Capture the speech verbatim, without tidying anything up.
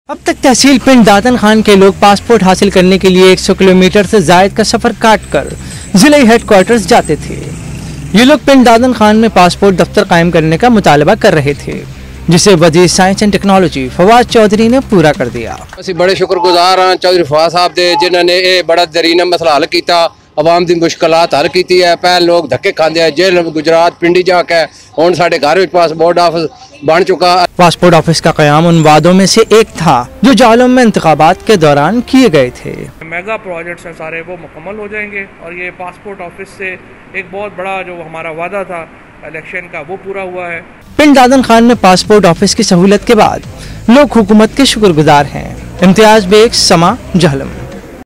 अब तक तहसील पिंड दादन खान के लोग पासपोर्ट हासिल करने के लिए सौ किलोमीटर से जायद का सफर काटकर जिले हेडक्वार्टर्स जाते थे। ये लोग पिंड दादन खान में पासपोर्ट दफ्तर कायम करने का मुतालबा कर रहे थे, जिसे वजीर science and technology Fawad Chaudhry ने पूरा कर दिया। ਅਸੀਂ बड़े शुक्रगुजार हाँ चौधरी फवाद साहब ਦੇ जिन्हों ने यह बड़ा दरीना मसला हल किया, आवाम की मुश्किलात हल की है। पहले लोग धक्के खाते हैं, जेल गुजरात पिंडी जाके हुण साडे घर में पासपोर्ट ऑफिस बन चुका। पासपोर्ट ऑफिस का कयाम उन वादों में से एक था जो जालौन में इंतखाबात के दौरान किए गए थे। मेगा प्रोजेक्ट्स हैं सारे, वो मुकम्मल हो जाएंगे और ये पासपोर्ट ऑफिस से एक बहुत बड़ा जो हमारा वादा था इलेक्शन का वो पूरा हुआ है। पिंड दादन खान में पासपोर्ट ऑफिस की सहूलत के बाद लोग हुकूमत के शुक्रगुजार हैं। इम्तियाज बेग, समा, जहलम।